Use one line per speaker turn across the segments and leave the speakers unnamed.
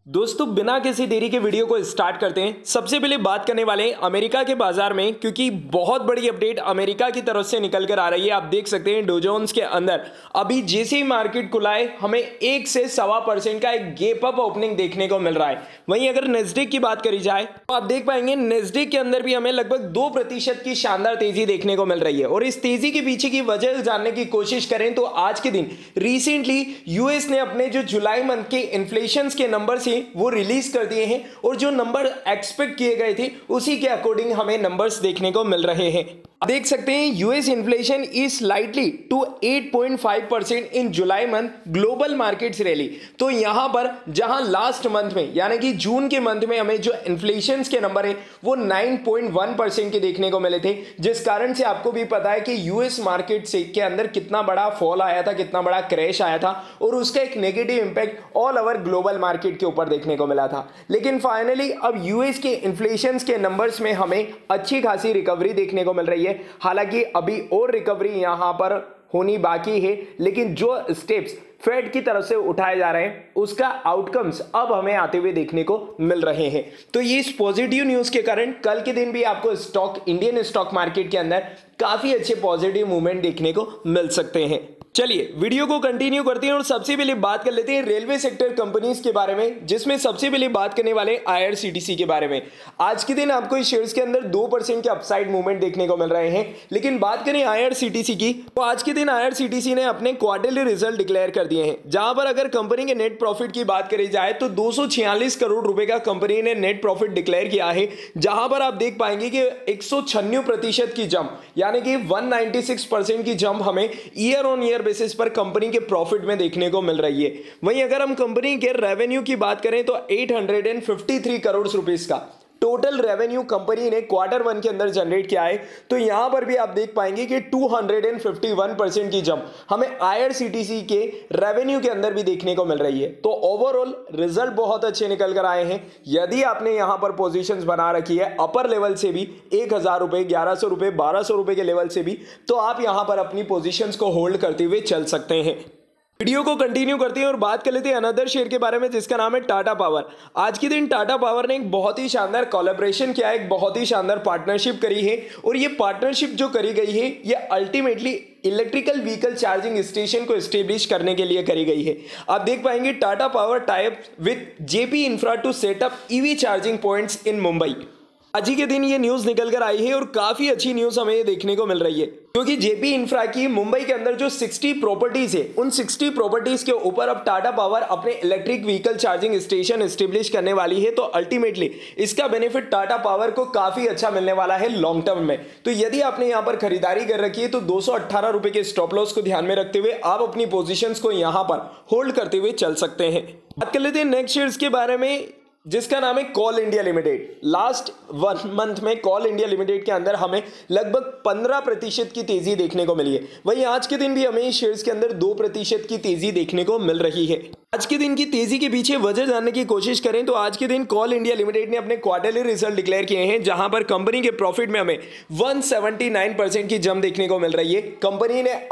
दोस्तों बिना किसी देरी के वीडियो को स्टार्ट करते हैं। सबसे पहले बात करने वाले हैं अमेरिका के बाजार में, क्योंकि बहुत बड़ी अपडेट अमेरिका की तरफ से निकल कर आ रही है। आप देख सकते हैं डो जोन्स के अंदर अभी जैसे ही मार्केट खुला है हमें 1 से 1.25% का एक गैप अप ओपनिंग देखने को मिल रहा है। वहीं अगर नेस्डेक की बात करी जाए तो आप देख पाएंगे नेस्डेक के अंदर भी हमें लगभग 2% की शानदार तेजी देखने को मिल रही है। और इस तेजी के पीछे की वजह जानने की कोशिश करें तो आज के दिन रिसेंटली यूएस ने अपने जो जुलाई मंथ के इन्फ्लेशन के नंबर वो रिलीज कर दिए हैं और जो नंबर एक्सपेक्ट किए गए थे उसी के अकॉर्डिंग हमें नंबर्स देखने को मिल रहे हैं। देख सकते हैं US inflation is slightly to 8.5% in July month global markets rally. तो यहां पर जहां लास्ट मंथ में यानी कि जून के मंथ में हमें जो इन्फ्लेशन के नंबर है वो 9.1% के देखने को मिले थे, जिस कारण से आपको भी पता है कि यूएस मार्केट से के अंदर कितना बड़ा फॉल आया था, कितना बड़ा क्रैश आया था और उसका एक negative impact all over global market के ऊपर देखने को मिला था। लेकिन फाइनली अब यूएस के इन्फ्लेशन के नंबर्स में हमें अच्छी खासी रिकवरी देखने को मिल रही है। हालांकि अभी और रिकवरी यहां पर होनी बाकी है, लेकिन जो स्टेप्स फेड की तरफ से उठाए जा रहे हैं उसका आउटकम्स अब हमें आते हुए देखने को मिल रहे हैं। तो ये इस पॉजिटिव न्यूज के कारण कल के दिन भी आपको इंडियन स्टॉक मार्केट के अंदर काफी अच्छे पॉजिटिव मूवमेंट देखने को मिल सकते हैं। चलिए वीडियो को कंटिन्यू करते हैं और सबसे पहले बात कर लेते हैं रेलवे सेक्टर कंपनीज के बारे में, जिसमें सबसे पहले बात करने वाले आईआरसीटीसी के बारे में। आज के दिन आपको इस शेयर्स के अंदर 2% के अपसाइड मूवमेंट देखने को मिल रहे हैं। लेकिन बात करें आईआरसीटीसी की तो आज के दिन आईआरसीटीसी ने अपने क्वार्टरली रिजल्ट डिक्लेयर कर दिए हैं, जहां पर अगर कंपनी के नेट प्रॉफिट की बात करी जाए तो 246 करोड़ रुपए का कंपनी ने नेट प्रॉफिट डिक्लेयर किया है, जहां पर आप देख पाएंगे कि 196% की जंप यानी कि 196% की जंप हमें ईयर ऑन ईयर बेसिस पर कंपनी के प्रॉफिट में देखने को मिल रही है। वहीं अगर हम कंपनी के रेवेन्यू की बात करें तो 853 करोड़ रुपीस का टोटल रेवेन्यू कंपनी ने क्वार्टर 1 के अंदर जनरेट किया है। तो यहां पर भी आप देख पाएंगे कि 251% की जंप हमें आईआरसीटीसी के रेवेन्यू के अंदर भी देखने को मिल रही है। तो ओवरऑल रिजल्ट बहुत अच्छे निकल कर आए हैं। यदि आपने यहां पर पोजीशंस बना रखी है अपर लेवल से भी 1000 रुपए, 1100 रुपए, 1200 रुपए के लेवल से भी, तो आप यहां पर अपनी पोजीशंस को होल्ड करते हुए चल सकते हैं। वीडियो को कंटिन्यू करते हैं और बात कर लेते हैं अनदर शेयर के बारे में, जिसका नाम है टाटा पावर। आज के दिन टाटा पावर ने एक बहुत ही शानदार कोलैबोरेशन किया है, एक बहुत ही शानदार पार्टनरशिप करी है। और ये पार्टनरशिप जो करी गई है ये ultimately electrical vehicle charging station को एस्टेब्लिश करने के लिए करी गई है। आप देख पाएंगे Tata power tie up with JP infra to setup EV charging points in Mumbai. आज ही के दिन ये न्यूज निकल कर आई है और काफी अच्छी न्यूज हमें ये देखने को मिल रही है, क्योंकि जेपी इंफ्रा की मुंबई के अंदर जो 60 प्रॉपर्टीज है उन 60 प्रॉपर्टीज के ऊपर अब टाटा पावर अपने electric vehicle charging station establish करने वाली है। तो अल्टीमेटली इसका बेनिफिट टाटा पावर को काफी अच्छा मिलने वाला है लॉन्ग टर्म में। तो यदि आपने यहां पर खरीदारी कर रखी है तो 218 रुपए के स्टॉप लॉस को ध्यान में रखते हुए आप अपनी पोजिशन को यहां पर होल्ड करते हुए चल सकते हैं। बात कर लेते हैं नेक्स्ट शेयर्स के बारे में, जिसका नाम है coal India limited. Last 1 month में कोल इंडिया लिमिटेड के अंदर हमें लगभग 15% की तेजी देखने को मिली है। वहीं आज के दिन भी हमें शेयर्स के अंदर 2% की तेजी देखने को मिल रही है। आज के दिन की तेजी के पीछे वजह जानने की कोशिश करें तो आज के दिन कोल इंडिया लिमिटेड ने अपने क्वार्टरली रिजल्ट डिक्लेयर किए हैं, जहां पर कंपनी के प्रॉफिट में हमें 179% की जंप देखने को मिल रही है। कंपनी ने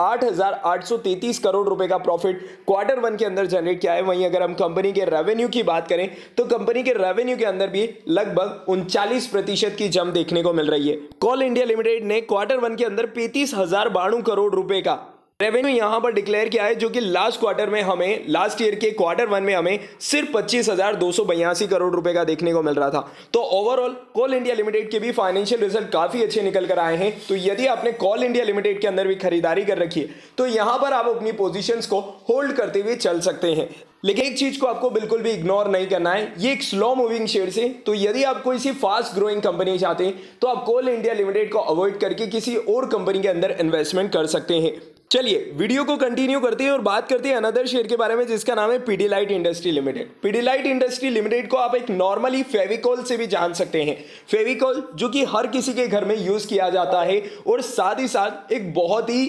8,833 करोड़ रुपए का प्रॉफिट क्वार्टर 1 के अंदर जनरेट किया है। वहीं अगर हम कंपनी के रेवेन्यू की बात करें तो कंपनी के रेवेन्यू के अंदर भी लगभग 39% की जंप देखने को मिल रही है। कोल इंडिया लिमिटेड ने क्वार्टर 1 के अंदर 35,092 करोड़ रुपए का रेवेन्यू यहां पर डिक्लेयर किया है, जो कि लास्ट क्वार्टर में हमें लास्ट ईयर के क्वार्टर 1 में हमें सिर्फ 25,282 करोड़ रुपए का देखने को मिल रहा था। तो ओवरऑल कोल इंडिया लिमिटेड के भी फाइनेंशियल रिजल्ट काफी अच्छे निकल कर आए हैं। तो यदि आपने कोल इंडिया लिमिटेड के अंदर भी खरीदारी कर रखी है तो यहां पर आप अपनी पोजीशंस को होल्ड करते हुए चल सकते हैं। लेकिन एक चीज को आपको बिल्कुल भी इग्नोर नहीं करना है, ये एक स्लो मूविंग शेयर है। तो यदि आप कोई सी फास्ट ग्रोइंग कंपनी चाहते हैं तो आप कोल इंडिया लिमिटेड को अवॉइड करके किसी और कंपनी के अंदर इन्वेस्टमेंट कर सकते हैं। चलिए वीडियो को कंटिन्यू करते हैं और बात करते हैं अनदर शेयर के बारे में, जिसका नाम है Pidilite industry limited. Pidilite industry limited को आप एक नॉर्मली फेविकॉल से भी जान सकते हैं। फेविकॉल जो कि हर किसी के घर में यूज किया जाता है और साथ ही साथ एक बहुत ही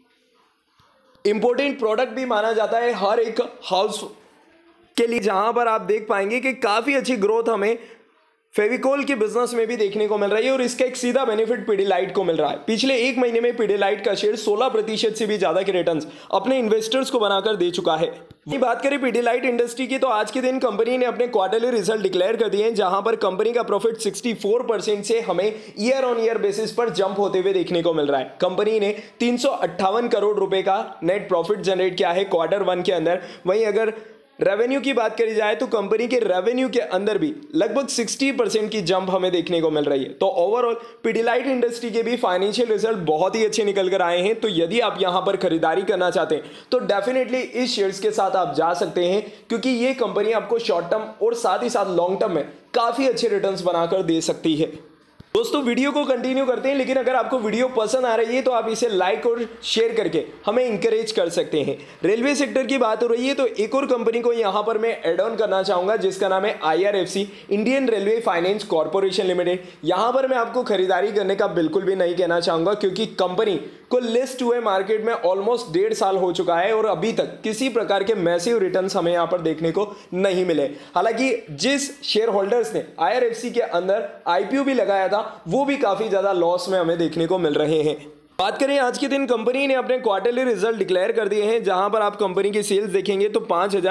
इंपॉर्टेंट प्रोडक्ट भी माना जाता है हर एक हाउस के लिए, जहां पर आप देख पाएंगे कि काफी अच्छी ग्रोथ हमें फेविकोल के बिजनेस में भी देखने को मिल रही है और इसका एक सीधा बेनिफिट पीडीलाइट को मिल रहा है। पिछले एक महीने में पीडीलाइट का शेयर 16% से भी ज्यादा के रिटर्न्स अपने इन्वेस्टर्स को बनाकर दे चुका है। बात करें पीडीलाइट इंडस्ट्री की तो आज के दिन कंपनी ने अपने क्वार्टरली रिजल्ट डिक्लेयर कर दिए हैं, जहां पर कंपनी का प्रॉफिट 64% से हमें ईयर ऑन ईयर बेसिस पर जंप होते हुए देखने को मिल रहा है। कंपनी ने 358 करोड़ रुपए का नेट प्रॉफिट जनरेट किया है क्वार्टर 1 के अंदर। वहीं अगर रेवेन्यू की बात करी जाए तो कंपनी के रेवेन्यू के अंदर भी लगभग 60% की जंप हमें देखने को मिल रही है। तो ओवरऑल पीडीलाइट इंडस्ट्री के भी फाइनेंशियल रिजल्ट बहुत ही अच्छे निकल कर आए हैं। तो यदि आप यहां पर खरीदारी करना चाहते हैं तो डेफिनेटली इस शेयर्स के साथ आप जा सकते हैं, क्योंकि ये कंपनी आपको शॉर्ट टर्म और साथ ही साथ लॉन्ग टर्म में काफी अच्छे रिटर्न्स बनाकर दे सकती है। दोस्तों वीडियो को कंटिन्यू करते हैं, लेकिन अगर आपको वीडियो पसंद आ रही है तो आप इसे लाइक और शेयर करके हमें इंकरेज कर सकते हैं। रेलवे सेक्टर की बात हो रही है तो एक और कंपनी को यहां पर मैं ऐड ऑन करना चाहूंगा, जिसका नाम है IRFC, Indian railway finance corporation limited. यहां पर मैं आपको खरीदारी करने का बिल्कुल भी नहीं कहना चाहूंगा, क्योंकि कंपनी को लिस्ट हुए मार्केट में ऑलमोस्ट 1.5 साल हो चुका है और अभी तक किसी प्रकार के मैसिव रिटर्न्स हमें यहां पर देखने को नहीं मिले। हालांकि जिस शेयर होल्डर्स ने IRFC के अंदर IPO भी लगाया था वो भी काफी ज्यादा लॉस में हमें देखने को मिल रहे हैं। बात करें आज के दिन कंपनी ने अपने क्वार्टरली रिजल्ट डिक्लेयर कर दिए हैं, जहां पर आप कंपनी की सेल्स देखेंगे तो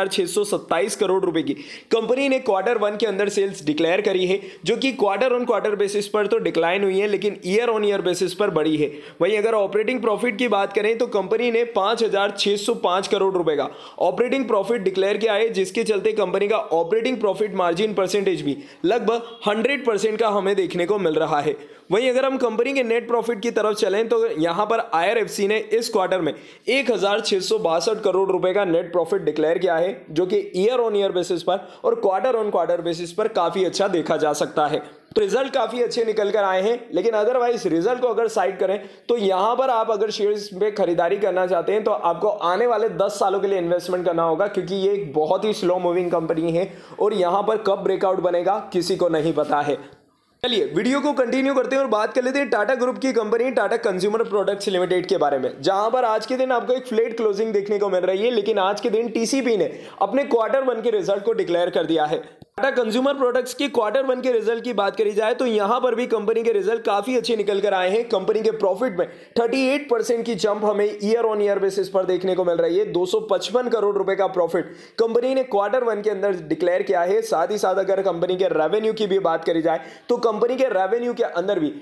5,627 करोड़ रुपए की कंपनी ने क्वार्टर 1 के अंदर सेल्स डिक्लेयर करी है, जो कि क्वार्टर ऑन क्वार्टर बेसिस पर तो डिक्लाइन हुई है लेकिन ईयर ऑन ईयर बेसिस पर बढ़ी है। वहीं अगर ऑपरेटिंग प्रॉफिट की बात करें तो कंपनी ने 5,605 करोड़ रुपए का ऑपरेटिंग प्रॉफिट डिक्लेयर किया है, जिसके चलते कंपनी का ऑपरेटिंग प्रॉफिट मार्जिन परसेंटेज भी लगभग 100% का हमें देखने को मिल रहा है। वहीं अगर हम कंपनी के नेट प्रॉफिट की तरफ चलें तो यहां पर IRFC ने इस क्वार्टर में 1,662 करोड़ रुपए का नेट प्रॉफिट डिक्लेयर किया है, जो कि ईयर ऑन ईयर बेसिस पर और क्वार्टर ऑन क्वार्टर बेसिस पर काफी अच्छा देखा जा सकता है। तो रिजल्ट काफी अच्छे निकल कर आए हैं, लेकिन अदरवाइज रिजल्ट को अगर साइड करें तो यहां पर आप अगर शेयर्स में खरीदारी करना चाहते हैं तो आपको आने वाले 10 सालों के लिए इन्वेस्टमेंट करना होगा, क्योंकि ये एक बहुत ही स्लो मूविंग कंपनी है और यहां पर कब ब्रेकआउट बनेगा किसी को नहीं पता है। चलिए वीडियो को कंटिन्यू करते हैं और बात कर लेते हैं टाटा ग्रुप की company Tata consumer products limited के बारे में, जहां पर आज के दिन आपको एक फ्लैट क्लोजिंग देखने को मिल रही है। लेकिन आज के दिन TCP ने अपने क्वार्टर 1 के रिजल्ट को डिक्लेयर कर दिया है। टाटा कंज्यूमर प्रोडक्ट्स की क्वार्टर 1 के रिजल्ट की बात करी जाए तो यहां पर भी कंपनी के रिजल्ट काफी अच्छे निकल कर आए हैं। कंपनी के प्रॉफिट में 38% की जंप हमें ईयर ऑन ईयर बेसिस पर देखने को मिल रही है। 255 करोड़ रुपए का प्रॉफिट कंपनी ने क्वार्टर 1 के अंदर डिक्लेयर किया है। साथ ही साथ अगर कंपनी के रेवेन्यू की भी बात करी जाए तो कंपनी के रेवेन्यू के अंदर भी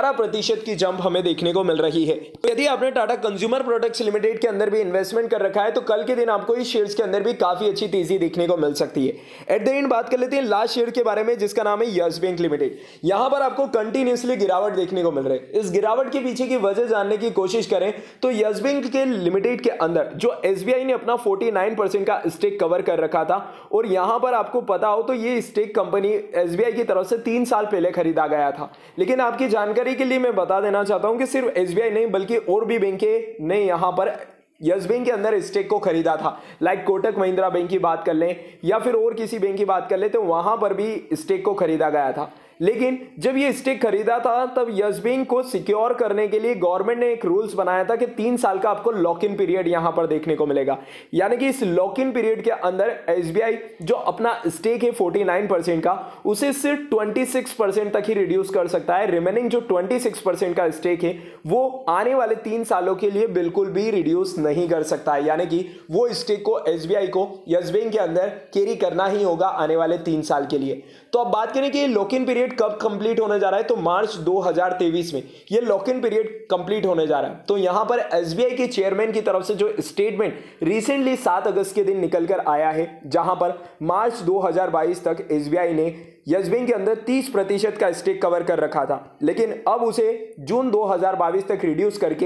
11% की जंप हमें देखने को मिल रही है। तो यदि आपने टाटा कंज्यूमर प्रोडक्ट्स लिमिटेड के अंदर भी इन्वेस्टमेंट कर रखा है तो कल के दिन आपको इस शेयर्स के अंदर भी काफी अच्छी तेजी देखने को मिल सकती है। एट द एंड बात कर लेते हैं लास्ट शेयर के बारे में, जिसका नाम है यस बैंक लिमिटेड। यहां पर आपको कंटिन्यूअसली गिरावट देखने को मिल रही है। इस गिरावट के पीछे की वजह जानने की कोशिश करें तो यस बैंक के लिमिटेड के अंदर जो SBI ने अपना 49% का स्टेक कवर कर रखा था, और यहां पर आपको पता हो तो ये स्टेक कंपनी SBI की तरफ से 3 साल पहले खरीदा गया था। लेकिन आपकी जानकारी के लिए मैं बता देना चाहता हूं कि सिर्फ SBI नहीं बल्कि और भी बैंक ने यहां पर यस बैंक के अंदर स्टेक को खरीदा था। लाइक कोटक महिंद्रा बैंक की बात कर लें या फिर और किसी बैंक की बात कर लें तो वहां पर भी स्टेक को खरीदा गया था। लेकिन जब ये स्टेक खरीदा था तब यस बैंक को सिक्योर करने के लिए गवर्नमेंट ने एक रूल्स बनाया था कि 3 साल का आपको लॉक इन पीरियड यहां पर देखने को मिलेगा। यानी कि इस लॉक इन पीरियड के अंदर SBI जो अपना स्टेक है 49% का, उसे सिर्फ 26% तक ही रिड्यूस कर सकता है। रिमेनिंग जो 26% का स्टेक है वो आने वाले 3 सालों के लिए बिल्कुल भी रिड्यूस नहीं कर सकता है। यानी कि वो स्टेक को SBI को यस बैंक के अंदर कैरी करना ही होगा आने वाले 3 साल के लिए। तो अब बात करें कि लॉक इन पीरियड कब कंप्लीट होने जा रहा है तो मार्च 2023 में ये लॉक इन पीरियड कंप्लीट होने जा रहा है। तो यहां पर SBI के चेयरमैन की तरफ से जो स्टेटमेंट रिसेंटली 7 अगस्त के दिन निकल कर आया है, जहां पर मार्च 2022 तक SBI ने यस बैंक के अंदर 30% का स्टेक कवर कर रखा था, लेकिन अब उसे जून 2022 तक रिड्यूस करके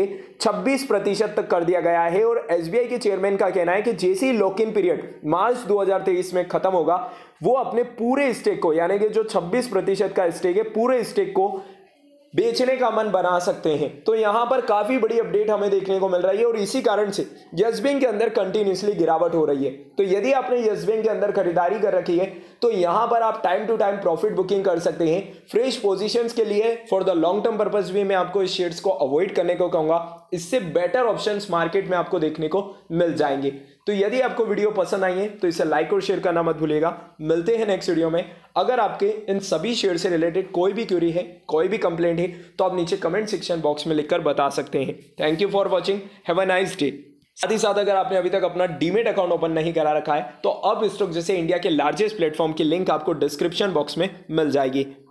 26% तक कर दिया गया है। और SBI के चेयरमैन का कहना है कि जैसे ही लॉक इन पीरियड मार्च 2023 में खत्म होगा वो अपने पूरे स्टेक को, यानी कि जो 26% का स्टेक है, पूरे स्टेक को बेचने का मन बना सकते हैं। तो यहां पर काफी बड़ी अपडेट हमें देखने को मिल रही है और इसी कारण से यस बैंक के अंदर कंटिन्यूसली गिरावट हो रही है। तो यदि आपने यस बैंक के अंदर खरीदारी कर रखी है तो यहां पर आप time to time profit booking कर सकते हैं। फ्रेश पोजीशंस के लिए for the long term purpose भी मैं आपको इस शेयर्स को अवॉइड करने को कहूंगा। इससे बेटर ऑप्शंस मार्केट में आपको देखने को मिल जाएंगे। तो यदि आपको वीडियो पसंद आई है तो इसे लाइक और शेयर करना मत भूलिएगा। मिलते हैं नेक्स्ट वीडियो में। अगर आपके इन सभी शेयर से रिलेटेड कोई भी क्वेरी है, कोई भी कंप्लेंट है, तो आप नीचे कमेंट सेक्शन बॉक्स में लिखकर बता सकते हैं। Thank you for watching, have a nice day. साथ ही साथ अगर आपने अभी तक अपना डीमेट अकाउंट ओपन नहीं करा रखा है तो अब स्टॉक जैसे इंडिया के लार्जेस्ट प्लेटफॉर्म की लिंक आपको डिस्क्रिप्शन बॉक्स में मिल जाएगी।